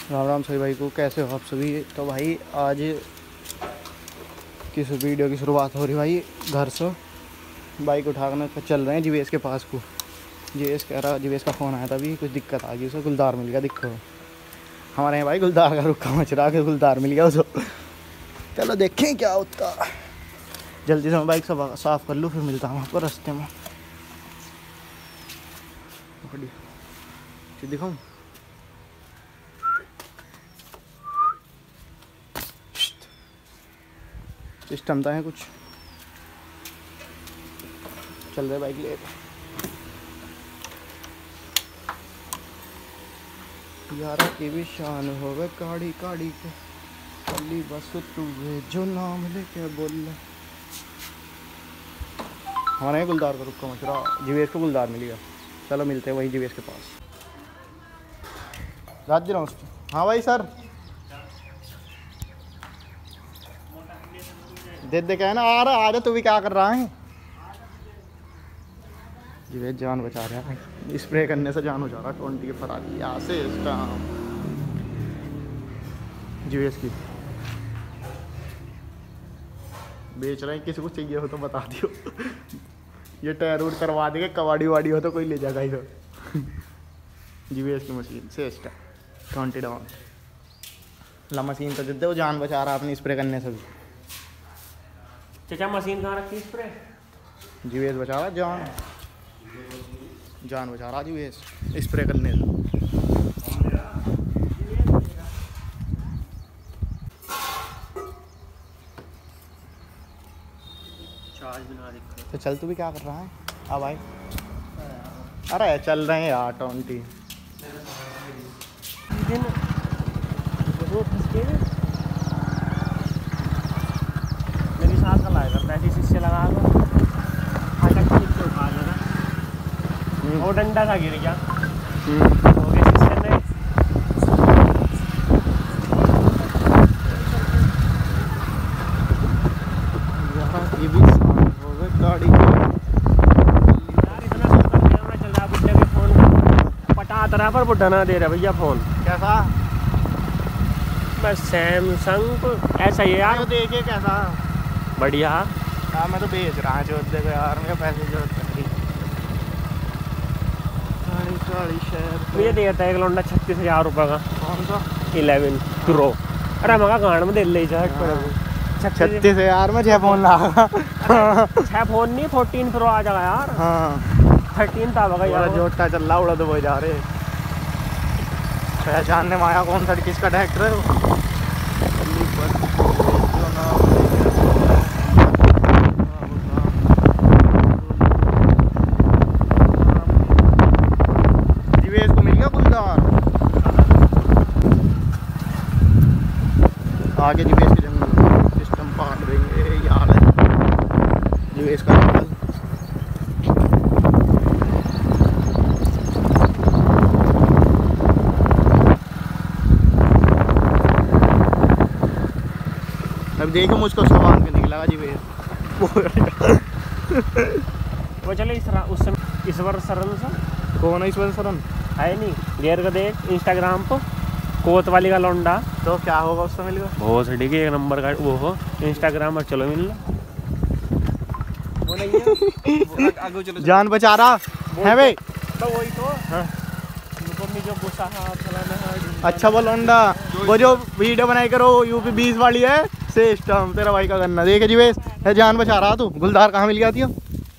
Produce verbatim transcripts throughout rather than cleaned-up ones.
राम राम सभी भाई को, कैसे हो आप सभी। तो भाई आज किस वीडियो की शुरुआत हो रही भाई घर से। बाइक उठाने पर चल रहे हैं जीवीएस के पास को। जीवीएस कह रहा जीवीएस का फ़ोन आया था, अभी कुछ दिक्कत आ गई उसे, गुलदार मिल गया। दिक्कत हमारे यहाँ भाई गुलदार का रुक्का मच रहा के गुलदार मिल गया उसे। चलो देखें क्या होता। जल्दी से मैं बाइक सब साफ़ कर लूँ, फिर मिलता हूँ आपको रास्ते में। दिखाऊँ सिस्टम था है कुछ। चल रहे बाइक ले यारा की भी शान हो गए काड़ी काड़ी के अली बस तू जो नाम लेके बोल ले। हमारे यहाँ गुलदार का रुक्का मच रहा, जीवीएस को गुलदार मिल गया। चलो मिलते हैं वहीं जीवीएस के पास। रात जी उसको। हाँ भाई सर दे दे क्या ना आ रहा, आ जा। तू भी क्या कर रहा है? जीवीएस जान बचा रहा है, स्प्रे करने से जान हो जा रहा। ट्वेंटी के फरारी यहाँ से इसका जीवीएस की बेच रहे हैं। किसी को चाहिए हो तो बता दियो। ये टायर वूर करवा देंगे, कबाड़ी वाड़ी हो तो कोई ले जाएगा इधर। जीवीएस की मशीन से इसका ट्वेंटी डाउन ला मशीन तो दे दे, वो जान बचा रहा अपनी स्प्रे करने से भी। चाचा मशीन कहाँ रखी स्प्रे? जीवीएस बचा रहा जान, जान बचा रहा जीवीएस स्प्रे करने से। तो चल तू भी क्या कर रहा है? अब भाई अरे चल रहे हैं यार ट्वेंटी। मेरी साथ का लाया करता है, शीशे लगा दो फाटक नीचे उठा लेना। वो डंडा सा गिर गया हो गया शीशे में। ये भी हो गए गाड़ी यार। इतना सुंदर कैमरा चल रहा है बुड्ढे के फोन पटा तरह पर बुड्ढा ना दे रहा भैया फोन। कैसा? बस सैमसंग ऐसा ही है यार। देखिए कैसा बढ़िया। हाँ मैं तो बेच रहा है जो देखो यार, मेरे पैसे जो शहर मुझे देता है एक लौंडा छत्तीस हजार रुपये का। कौन सा? Eleven pro. अरे मगा गांड में दे ले छत्तीस हजार में छः फोन लगा। छः फोन नहीं फोर्टीन प्रो आ जाएगा यार। हाँ थर्टीन था बगा यार। जोटा चल रहा उड़ा तो वो जा रहे पहचानने में आया कौन सा किसका ट्रैक्टर है वो। जीवीएस को मिल गया गुलदार। आगे जीवीएस के जंगल सिस्टम पार देंगे यार। जीवीएस का अब देखो मुझको सवाल के निकला जीवीएस। वो चले इस उस समय ईश्वर सरन से। कौन है ईश्वर सरन? है नहीं गेर का देख इंस्टाग्राम पर कोत वाली का लौंडा। तो क्या होगा उससे मिलेगा? बहुत ठीक है, एक नंबर का वो हो इंस्टाग्राम पर। चलो मिल वो नहीं है आगे चलो। जान बचा रहा है भाई तो वही तो। हाँ जो गुस्सा है। अच्छा वो लौंडा वो जो वीडियो बनाई करो यूपी बीस वाली है सिस्टम तेरा भाई का करना। देखे जीवीएस है, जान बचा रहा तू। गुलदार कहाँ मिल गया थी?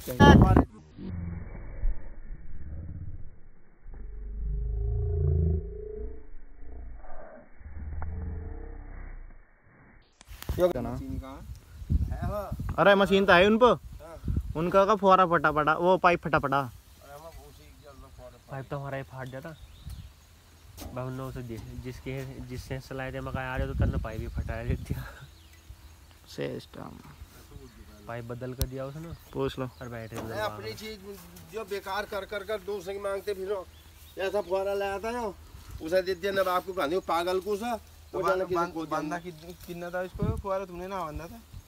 अरे मशीन तो है उन पर, उनका का फुहारा फटा पड़ा, वो पाइप फटा पड़ा। पाइप तो हमारा ही फाट जाता। से जिसके जिससे सलाह दे मका आ रहे तो तन्ने पाइप भी फटा देती। सिस्टम पाइप बदल कर दिया उसने। पूछ लो। और बैठे अपनी चीज जो बेकार कर कर कर दूसरे की मांगते फिरो। ऐसा फुहारा लाया था ना उसे दे दिया। ना आपको कहने पागल को सा वो जाने की बंदा कितना था इसको फुहारा तुमने ना बांधा था।